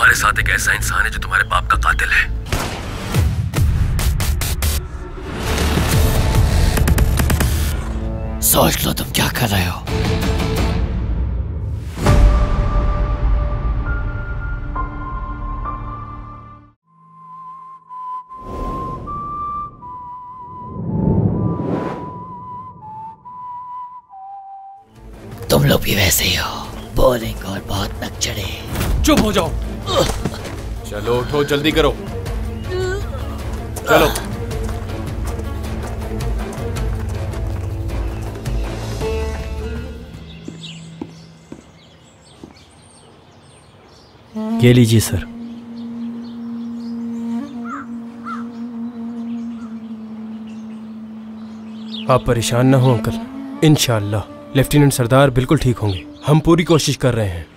तुम्हारे साथ एक ऐसा इंसान है जो तुम्हारे बाप का कातिल है। सोच लो तुम क्या कर रहे हो। तुम लोग भी वैसे ही हो, बोरिंग और बहुत नकचढ़े। चुप हो जाओ। चलो उठो, जल्दी करो। चलो। ये लीजिए सर। आप परेशान ना हो अंकल, इंशाअल्लाह लेफ्टिनेंट सरदार बिल्कुल ठीक होंगे। हम पूरी कोशिश कर रहे हैं।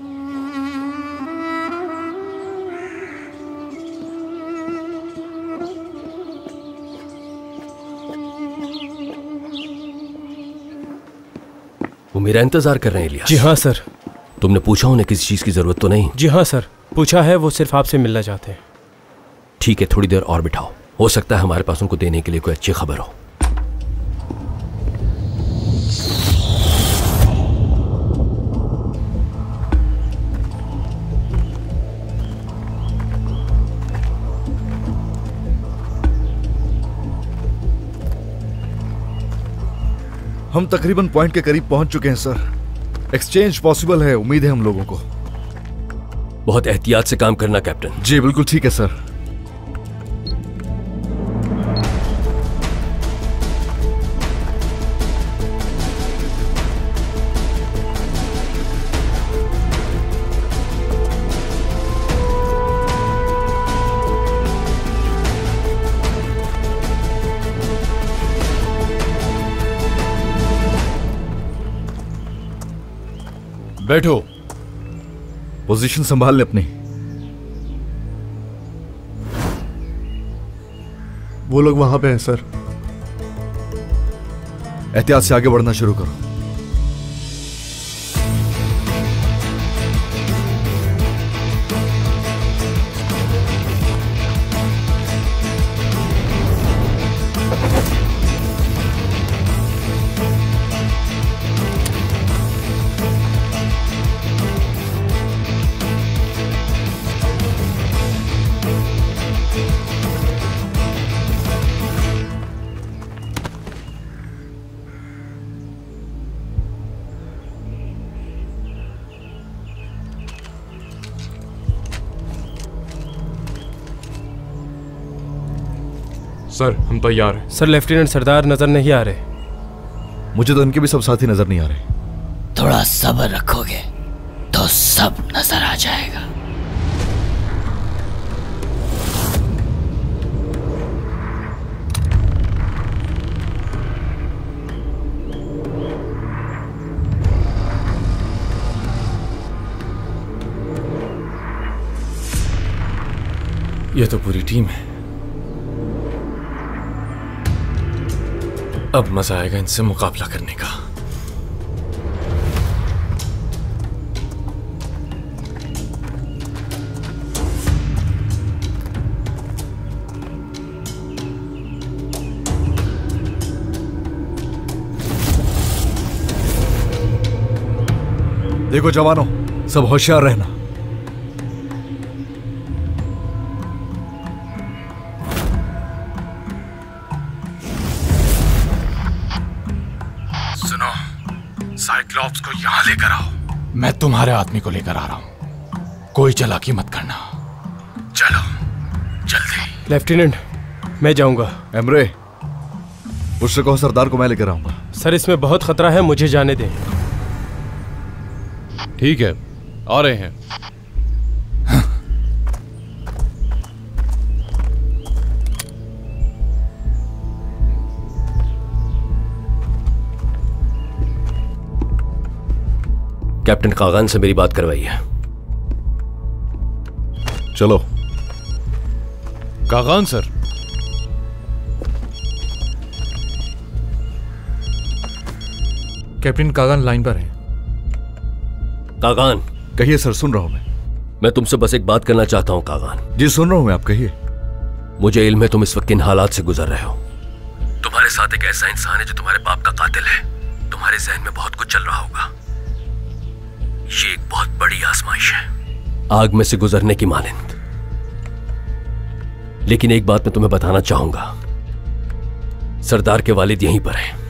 वो मेरा इंतजार कर रहे हैं इलियास। जी हाँ सर। तुमने पूछा उन्हें किसी चीज की जरूरत तो नहीं? जी हाँ सर, पूछा है, वो सिर्फ आपसे मिलना चाहते हैं। ठीक है, थोड़ी देर और बिठाओ, हो सकता है हमारे पास उनको देने के लिए कोई अच्छी खबर हो। हम तकरीबन पॉइंट के करीब पहुंच चुके हैं सर। एक्सचेंज पॉसिबल है, उम्मीद है हम लोगों को। बहुत एहतियात से काम करना कैप्टन। जी बिल्कुल ठीक है सर। बैठो। पोजीशन संभाल ले अपनी। वो लोग वहां पे हैं सर। एहतियात से आगे बढ़ना शुरू करो। सर हम तैयार हैं। सर लेफ्टिनेंट सरदार नजर नहीं आ रहे। मुझे तो इनके भी सब साथी नजर नहीं आ रहे। थोड़ा सब्र रखोगे तो सब नजर आ जाएगा। ये तो पूरी टीम है। अब मजा आएगा इनसे मुकाबला करने का। देखो जवानों, सब होशियार रहना। सुनो, साइक्लॉप्स को यहां लेकर आओ। मैं तुम्हारे आदमी को लेकर आ रहा हूं। कोई चालाकी मत करना। चलो जल्दी। लेफ्टिनेंट मैं जाऊंगा। एमरे, उससे कहो सरदार को मैं लेकर आऊंगा। सर इसमें बहुत खतरा है, मुझे जाने दें। ठीक है, आ रहे हैं। कैप्टन कागान से मेरी बात करवाइए। चलो। कागान सर। कैप्टन कागान लाइन पर हैं। कागान। कहिए सर, सुन रहा हूं मैं। मैं तुमसे बस एक बात करना चाहता हूं कागान। जी सुन रहा हूं मैं, आप कहिए। मुझे इल्म है तुम इस वक्त किन हालात से गुजर रहे हो। तुम्हारे साथ एक ऐसा इंसान है जो तुम्हारे बाप का कातिल है। तुम्हारे जहन में बहुत कुछ चल रहा होगा। ये एक बहुत बड़ी आजमाइश है, आग में से गुजरने की मानिंद। लेकिन एक बात मैं तुम्हें बताना चाहूंगा, सरदार के वालिद यहीं पर हैं।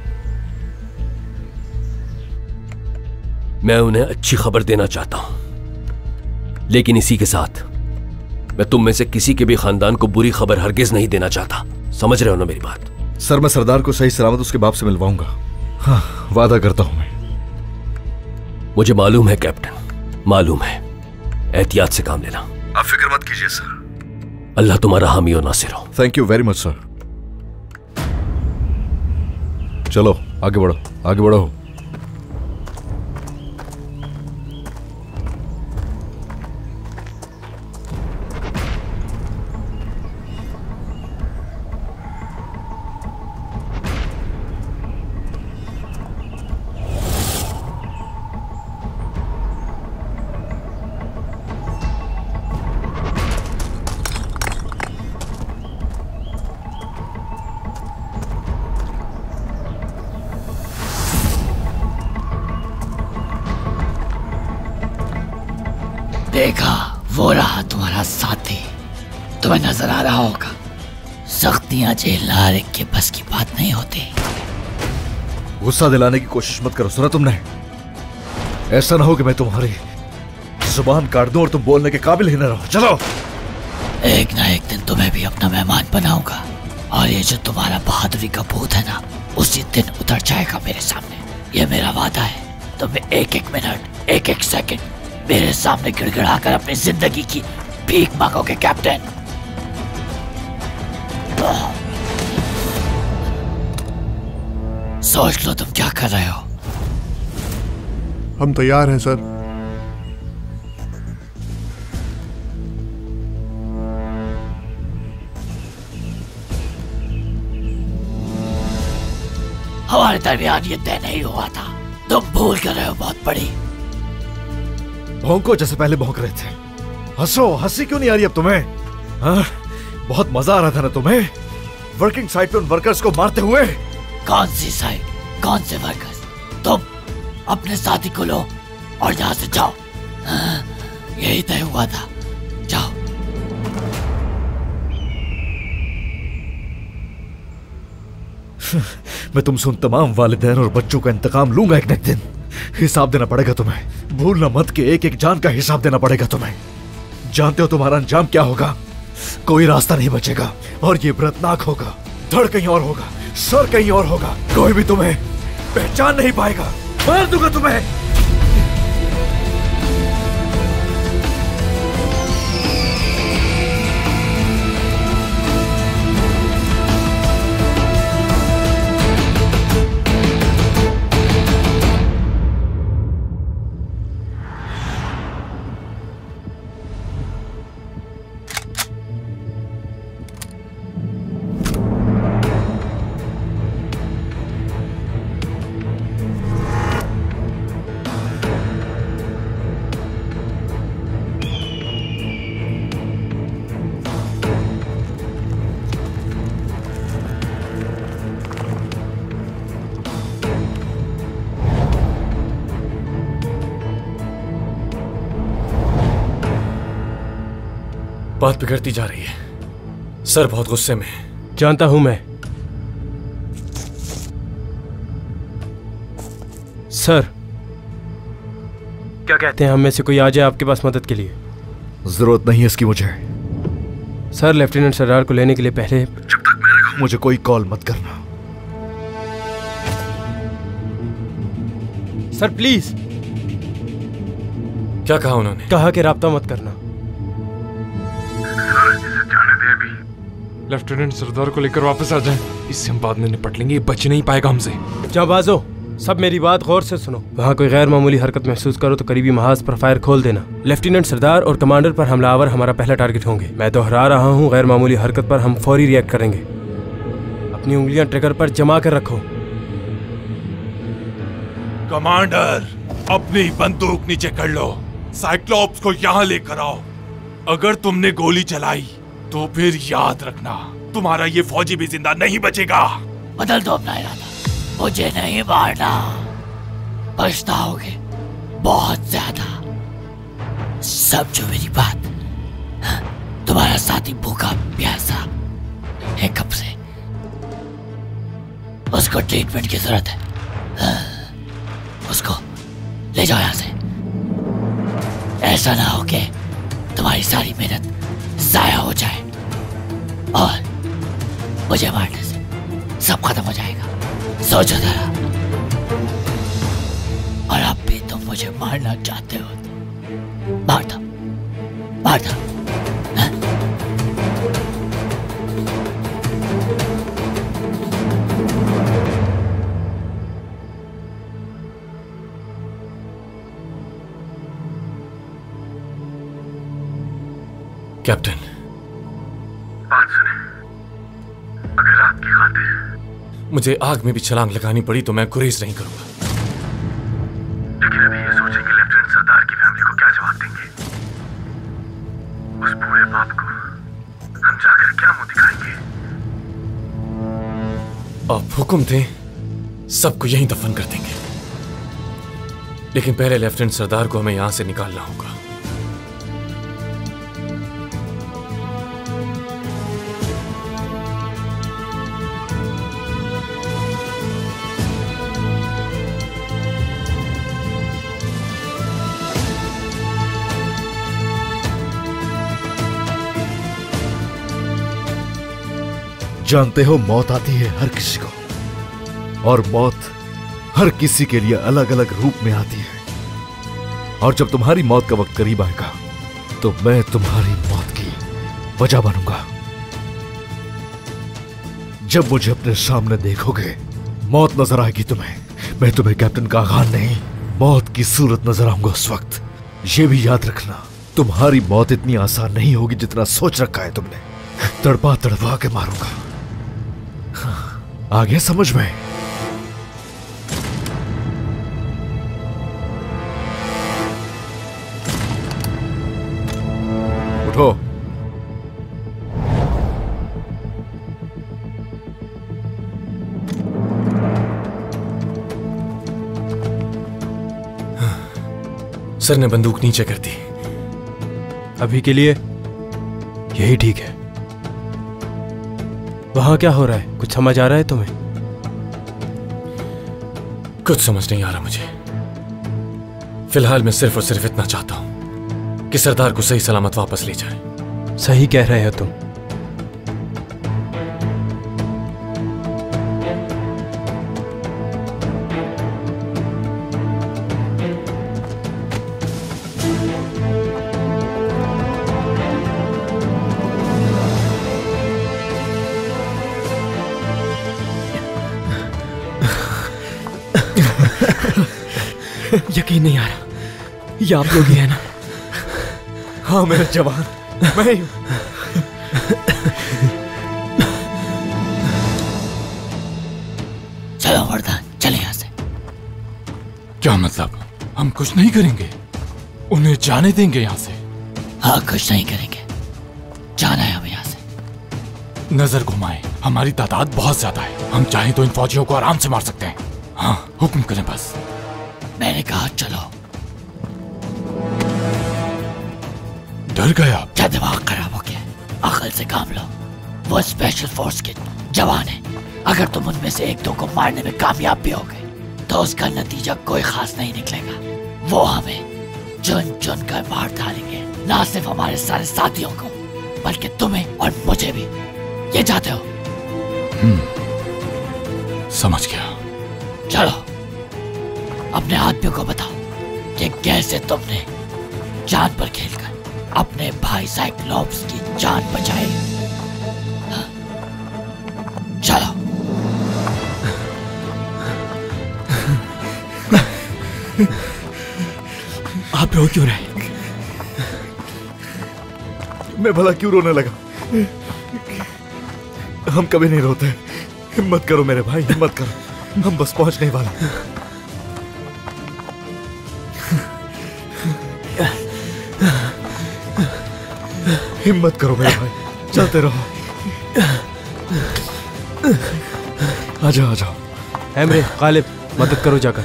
मैं उन्हें अच्छी खबर देना चाहता हूं, लेकिन इसी के साथ मैं तुम में से किसी के भी खानदान को बुरी खबर हरगिज नहीं देना चाहता। समझ रहे हो ना मेरी बात? सर मैं सरदार को सही सलामत उसके बाप से मिलवाऊंगा। हाँ, वादा करता हूं मैं। मुझे मालूम है कैप्टन, मालूम है। एहतियात से काम लेना। आप फिक्र मत कीजिए सर। अल्लाह तुम्हारा हामी और नासिर हो। Thank you very much sir. चलो आगे बढ़ो, आगे बढ़ो। देखा, वो रहा तुम्हारा साथी। तुम्हें नजर आ रहा होगा, सख्तियां झेलना हर एक के बस की बात नहीं होती। गुस्सा दिलाने की कोशिश मत करो, सुना तुमने? ऐसा ना हो कि मैं तुम्हारी जुबान काट दूं और तुम बोलने के काबिल ही न रहो। चलो। एक ना एक दिन तुम्हें भी अपना मेहमान बनाऊंगा, और ये जो तुम्हारा बहादुरी का भूत है ना, उसी दिन उतर जाएगा मेरे सामने। ये मेरा वादा है। तुम्हें एक एक मिनट, एक एक सेकंड मेरे सामने गिड़गिड़ाकर अपनी जिंदगी की भीख मांगोगे कैप्टन। सोच लो तुम क्या कर रहे हो। हम तैयार हैं सर। हमारे दरमियान ये तय नहीं हुआ था। तुम भूल कर रहे हो बहुत बड़ी। भौंको जैसे पहले भौंक रहे थे। हंसो, हंसी क्यों नहीं आ रही अब तुम्हें? हाँ? बहुत मजा आ रहा था ना तुम्हें वर्किंग साइट पे उन वर्कर्स को मारते हुए? कौन सी साइट, कौन से वर्कर्स? तुम अपने साथी को लो और यहाँ से जाओ। हाँ, यही तय हुआ था। जाओ। मैं तुमसे उन तमाम वालिदैन और बच्चों का इंतकाम लूंगा एक न एक दिन। हिसाब देना पड़ेगा तुम्हें। भूलना मत कि एक एक जान का हिसाब देना पड़ेगा तुम्हें। जानते हो तुम्हारा अंजाम क्या होगा? कोई रास्ता नहीं बचेगा और ये व्रतनाक होगा। धड़ कहीं और होगा, सर कहीं और होगा। कोई भी तुम्हें पहचान नहीं पाएगा। मार दूंगा तुम्हें। बात बिगड़ती जा रही है। सर बहुत गुस्से में है। जानता हूं मैं। सर क्या कहते हैं, हम में से कोई आ जाए आपके पास मदद के लिए? जरूरत नहीं है इसकी मुझे। सर लेफ्टिनेंट सरदार को लेने के लिए पहले जब तक मैं रहूं मुझे कोई कॉल मत करना। Sir please. क्या कहा उन्होंने? कहा कि राब्ता मत करना। लेफ्टिनेंट सरदार को लेकर वापस आ जाएं। इससे हम बाद में निपट लेंगे। ये बच नहीं पाएगा हमसे। जाबाजो, सब मेरी बात गौर से सुनो। वहाँ कोई गैर मामूली हरकत महसूस करो तो करीबी महाज पर फायर खोल देना। लेफ्टिनेंट सरदार और कमांडर पर हमलावर हमारा पहला टारगेट होंगे। मैं दोहरा रहा हूँ, गैर मामूली हरकत पर हम फौरी रिएक्ट करेंगे। अपनी उंगलियां ट्रिगर पर जमा कर रखो। कमांडर, अपनी बंदूक नीचे कर लो। साइक्लॉप्स को यहाँ लेकर आओ। अगर तुमने गोली चलाई तो फिर याद रखना तुम्हारा ये फौजी भी जिंदा नहीं बचेगा। बदल दो अपना इरादा, मुझे नहीं मारना, पछताओगे बहुत ज्यादा। समझो मेरी बात, तुम्हारा साथी भूखा प्यासा है कब से, उसको ट्रीटमेंट की जरूरत है। उसको ले जाओ यहाँ से। ऐसा ना हो कि तुम्हारी सारी मेहनत जाया हो जाए और मुझे मारने से सब खत्म हो जाएगा। सोचो जरा। और अब भी तुम मुझे मारना चाहते हो तो मार दो, मार दो। कैप्टन, बात सुने। अगर आपकी खातिर मुझे आग में भी छलांग लगानी पड़ी तो मैं गुरेज नहीं करूंगा। लेकिन अभी ये सोचेंगे लेफ्टिनेंट सरदार की फैमिली को क्या जवाब देंगे। उस बूढ़े बाप को हम जाकर क्या मुंह दिखाएंगे। आप हुक्म दें, सबको यहीं दफन कर देंगे। लेकिन पहले लेफ्टिनेंट सरदार को हमें यहां से निकालना होगा। जानते हो, मौत आती है हर किसी को, और मौत हर किसी के लिए अलग अलग रूप में आती है। और जब तुम्हारी मौत का वक्त करीब आएगा तो मैं तुम्हारी मौत की वजह बनूंगा। जब मुझे अपने सामने देखोगे, मौत नजर आएगी तुम्हें। मैं तुम्हें कैप्टन का खान नहीं, मौत की सूरत नजर आऊंगा उस वक्त। ये भी याद रखना, तुम्हारी मौत इतनी आसान नहीं होगी जितना सोच रखा है तुमने। तड़पा तड़पा के मारूंगा। आ गया समझ में? उठो। सर ने बंदूक नीचे कर दी। अभी के लिए यही ठीक है। वहां क्या हो रहा है, कुछ समझ आ रहा है तुम्हें? कुछ समझ नहीं आ रहा मुझे। फिलहाल मैं सिर्फ और सिर्फ इतना चाहता हूं कि सरदार को सही सलामत वापस ले जाए। सही कह रहे हो तुम। यकीन नहीं आ रहा, ये आप लोग ही है ना? हाँ मेरे जवान, मैं ही हूं। चलो वरदान, चले यहां से। क्या मतलब? हम कुछ नहीं करेंगे? उन्हें जाने देंगे यहां से? हाँ, कुछ नहीं करेंगे, जाना है हमें यहां से। नजर घुमाएं, हमारी तादाद बहुत ज्यादा है। हम चाहें तो इन फौजियों को आराम से मार सकते हैं। हाँ, हुक्म करें बस। मैंने कहा चलो। डर गए आप? क्या दिमाग खराब हो गया? अकल से काम लो। वो स्पेशल फोर्स के जवान है। अगर तुम उनमें से एक दो को मारने में कामयाब भी हो गए तो उसका नतीजा कोई खास नहीं निकलेगा। वो हमें चुन चुन कर मार डालेंगे, ना सिर्फ हमारे सारे साथियों को बल्कि तुम्हें और मुझे भी। ये चाहते हो? समझ गया। चलो अपने आदमियों को बताओ कि कैसे तुमने जान पर खेलकर अपने भाई साइक्लॉप्स की जान बचाई। चलो। आप रो क्यों रहे? मैं भला क्यों रोने लगा? हम कभी नहीं रोते। हिम्मत करो मेरे भाई, हिम्मत करो, हम बस पहुंचने वाले। हिम्मत करो मेरे भाई, चलते रहो। आ जाओ, आ जाओ। एमरे, गालिब, मदद करो जाकर।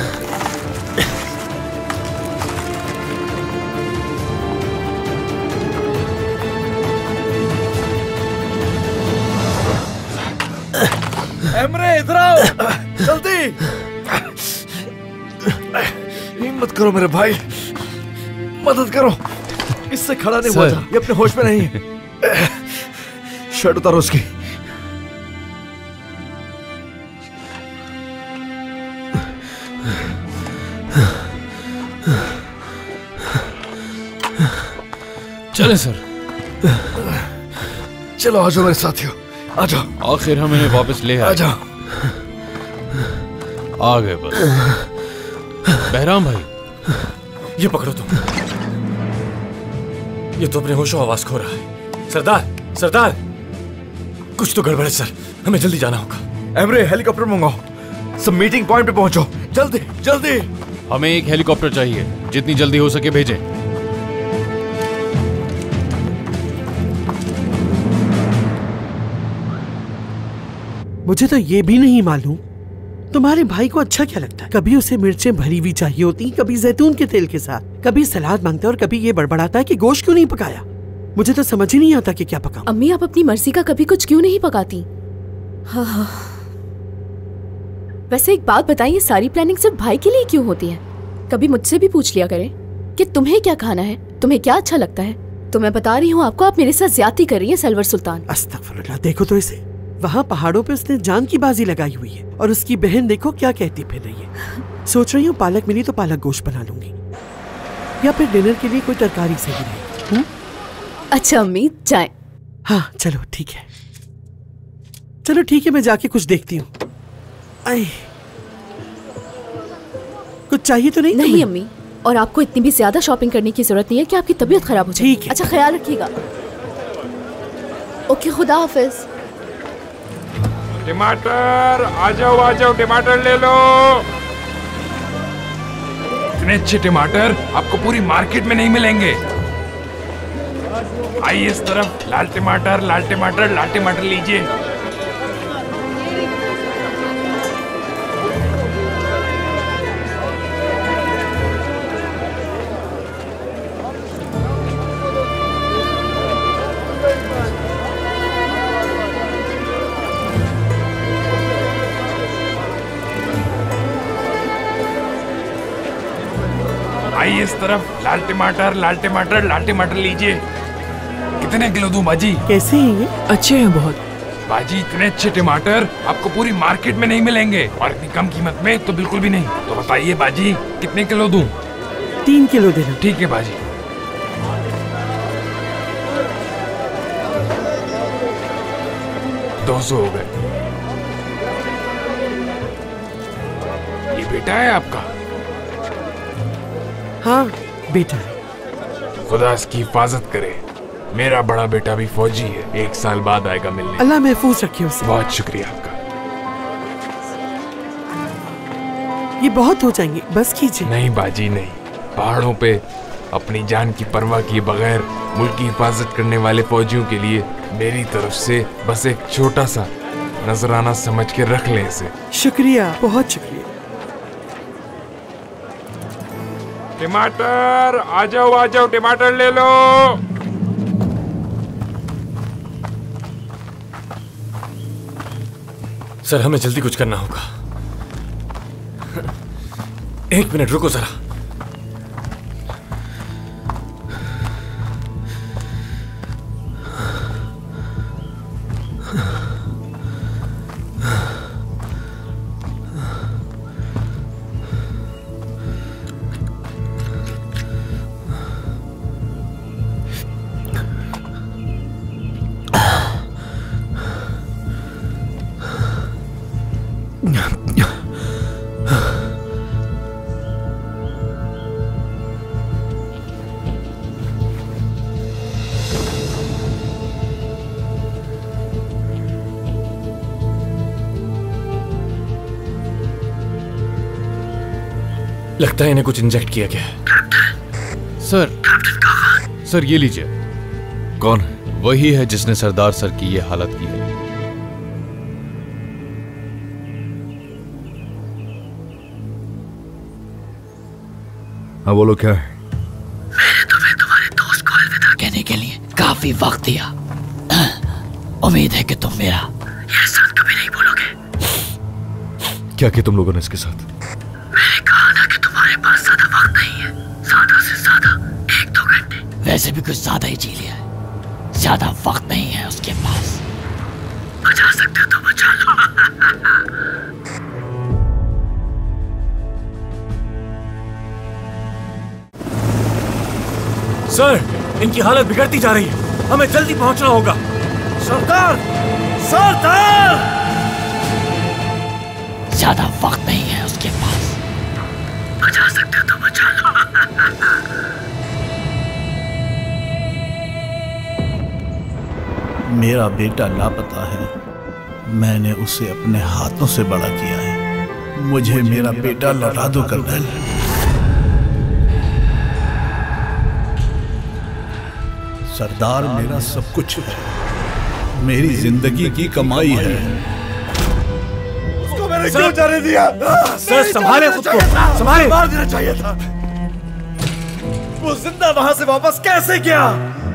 एमरे इधर आओ, जल्दी। हिम्मत करो मेरे भाई, मदद करो। इससे खड़ा नहीं हुआ था, ये अपने होश में नहीं है। शर्ट उतारो उसकी। चले सर। चलो आ जाओ मेरे साथियों, आ जाओ। आखिर हम इन्हें वापस ले आए। आ जाओ। आ गए बस। बहराम भाई, ये पकड़ो तुम। ये तो अपने होशो आवाज खो रहा है। सरदार, सरदार, कुछ तो गड़बड़ है सर, हमें जल्दी जाना होगा। एमरे, हेलीकॉप्टर मंगाओ, सब मीटिंग पॉइंट पे पहुंचो, जल्दी जल्दी। हमें एक हेलीकॉप्टर चाहिए, जितनी जल्दी हो सके भेजें। मुझे तो ये भी नहीं मालूम तुम्हारे भाई को अच्छा क्या लगता है। कभी उसे मिर्चें भरी हुई चाहिए होती, कभी जैतून के तेल के साथ, कभी सलाद मांगता है और कभी ये बड़बड़ाता है कि गोश्त क्यों नहीं पकाया। मुझे तो समझ ही नहीं आता कि क्या पकाऊं। अम्मी, आप अपनी मर्जी का कभी कुछ क्यों नहीं पकाती? हाँ। वैसे एक बात बताइए, सारी प्लानिंग सिर्फ भाई के लिए क्यों होती है? कभी मुझसे भी पूछ लिया करें कि तुम्हें क्या खाना है, तुम्हें क्या अच्छा लगता है। तो मैं बता रही हूँ आपको, आप मेरे साथ ज्यादती कर रही है सलवर सुल्तान। अस्तगफुरुल्लाह, देखो तो इसे, वहाँ पहाड़ों पे उसने जान की बाजी लगाई हुई है और उसकी बहन देखो क्या कहती फिर रही है। सोच रही हूँ पालक मिली तो पालक गोश्त बना लूंगी, या फिर डिनर के लिए कोई तरकारी से भी नहीं। अच्छा अम्मी, जाएं। हाँ चलो ठीक है, चलो ठीक है, मैं जाके कुछ देखती हूँ। कुछ चाहिए तो नहीं? नहीं अम्मी, और आपको इतनी भी ज्यादा शॉपिंग करने की जरूरत नहीं है कि आपकी तबीयत खराब हो जाए। ठीक है। अच्छा ख्याल रखिएगा। ओके, खुदा हाफिज। टमाटर, आ जाओ, टमाटर ले लो। इतने अच्छे टमाटर आपको पूरी मार्केट में नहीं मिलेंगे। आइए इस तरफ, लाल टमाटर, लाल टमाटर, लाल टमाटर लीजिए। आइए इस तरफ, लाल टमाटर, लाल टमाटर, लाल टमाटर लीजिए। कितने किलो दूं बाजी? कैसे हैं ये? अच्छे हैं बहुत। बाजी, इतने अच्छे टमाटर आपको पूरी मार्केट में नहीं मिलेंगे, और इतनी कम कीमत में तो बिल्कुल भी नहीं। तो बताइए बाजी, कितने किलो दूं? 3 किलो देना। ठीक है बाजी। $200 हो गए। ये बेटा है आपका? हाँ बेटा है। खुदा इसकी हिफाजत करे। मेरा बड़ा बेटा भी फौजी है, 1 साल बाद आएगा मिलने। अल्लाह महफूज रखे उसे। बहुत शुक्रिया आपका। ये बहुत हो जाएंगे, बस कीजिए। नहीं बाजी नहीं, पहाड़ों पे अपनी जान की परवाह किए बगैर मुल्क की हिफाजत करने वाले फौजियों के लिए मेरी तरफ से बस एक छोटा सा नजराना समझ के रख लें इसे। शुक्रिया, बहुत शुक्रिया। टमाटर, आ जाओ, टमाटर ले लो। सर, हमें जल्दी कुछ करना होगा। 1 मिनट रुको जरा। लगता है इन्हें कुछ इंजेक्ट किया गया है। सर, ये लीजिए। कौन है? वही है जिसने सरदार सर की ये हालत की है। हाँ बोलो, क्या है? मैंने तुम्हें तुम्हारे दोस्त को अलविदा कहने के लिए काफी वक्त दिया। उम्मीद है कि तुम मेरा यह साथ कभी नहीं भूलोगे। क्या किया तुम लोगों ने इसके साथ? मैंने कहा ना कि तुम्हारे पास ज्यादा वक्त नहीं है। ज्यादा से ज्यादा 1-2 घंटे। वैसे भी कुछ ज्यादा ही जी लिया है। ज्यादा वक्त नहीं है उसके पास। बचा सकते हो तो बचा लो। सर, इनकी हालत बिगड़ती जा रही है, हमें जल्दी पहुंचना होगा। सरदार! सरदार! ज्यादा वक्त नहीं है उसके पास। बचा सकते हो तो बचा लो। मेरा बेटा लापता है। मैंने उसे अपने हाथों से बड़ा किया है। मुझे मेरा बेटा लौटा दो कर्नल। सरदार मेरा सब कुछ है, मेरी जिंदगी की कमाई है। उसको मैंने क्यों जाने दिया? सर संभाले खुद को, संभाले। मार देना चाहिए था। वो जिंदा वहां से वापस कैसे गया?